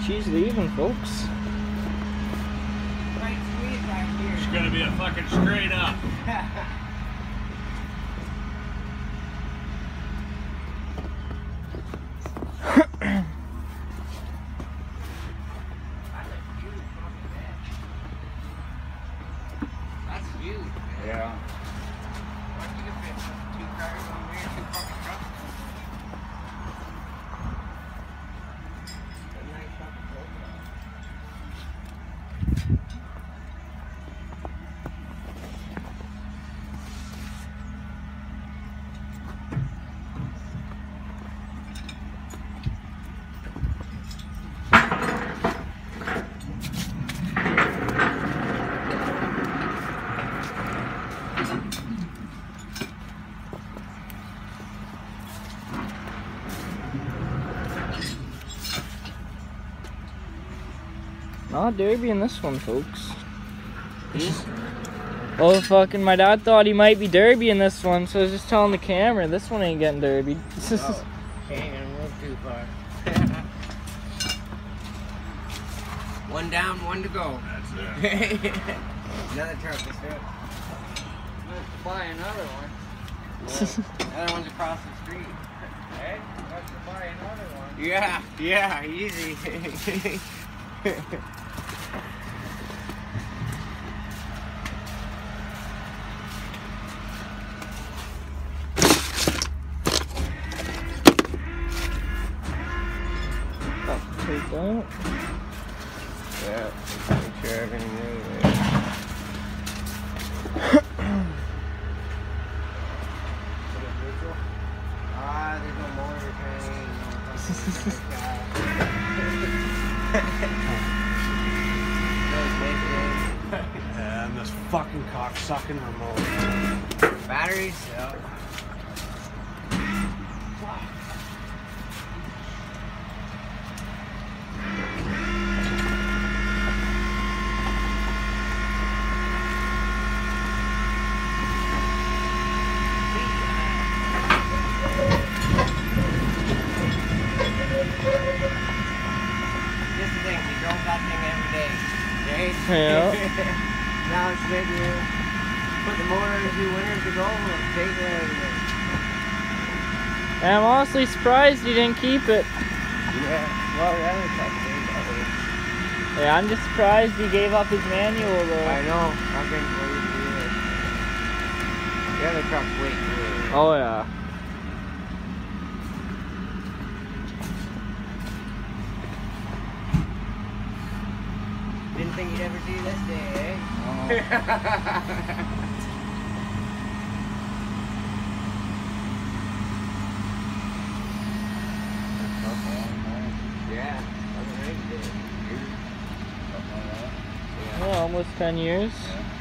she's leaving, folks. Right sweet right here. It's gonna be a fucking straight up. That's huge, man. Yeah. Why don't you get fit 2 cars on here, 2 fucking trucks? A nice fucking Sorta. Not derby in this one, folks. Oh, fucking, my dad thought he might be derby in this one, so I was just telling the camera, this one ain't getting derby. Oh, ain't gonna move too far. 1 down, 1 to go. That's it. Another truck is there. Let's buy another one. The other one's across the street. Hey, let's buy another one. Yeah, easy. Take that. Yeah, make sure everything really is. There's no motor train. And this fucking cocksucking remote. Batteries? Yeah. Just the thing, we drove that thing every day. Right? Yeah. Now it's letting you put the motor in 2 winters ago and take it everywhere. I'm honestly surprised you didn't keep it. Yeah, well, the other truck is that way. Yeah, I'm just surprised he gave up his manual though. I know, I've been waiting to do it. The other truck's way cooler. Oh yeah. Didn't think you'd ever see this day, eh? Yeah, I'm ready to do it. Yeah, almost 10 years.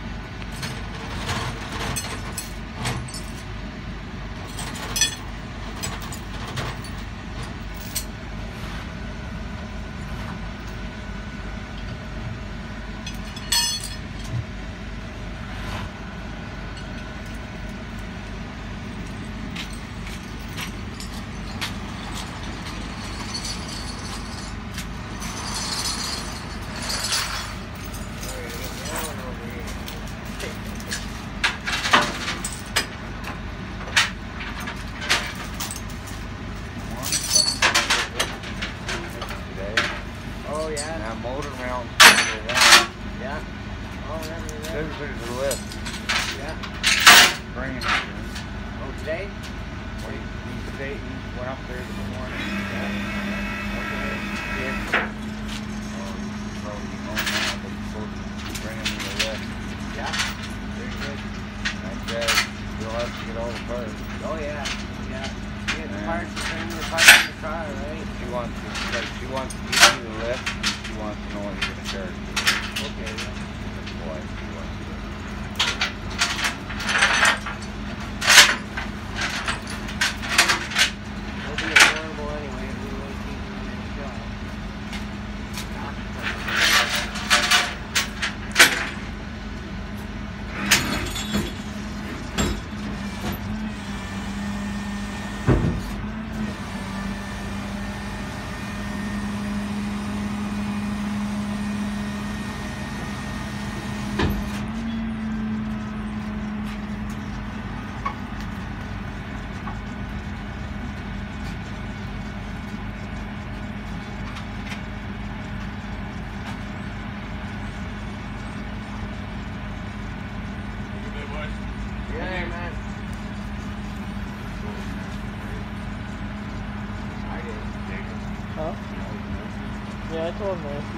Oh yeah. Now motor mount. Yeah. Oh, that's This is the lift. Yeah. Bring it. Oh, today? What do you say? You went up there this morning. Yeah. Okay. Yeah. Probably home now, but you're supposed to be bringing me the lift. Yeah. Very good. And you'll have to get all the parts. Oh yeah. Yeah. Get the Yeah. parts and bring the parts in the car, right? She wants to give you the lift, and she wants to know what you're gonna charge. Okay. Yeah. That's why she wants to. It'll be affordable anyway if we really keep doing this job. I told him this.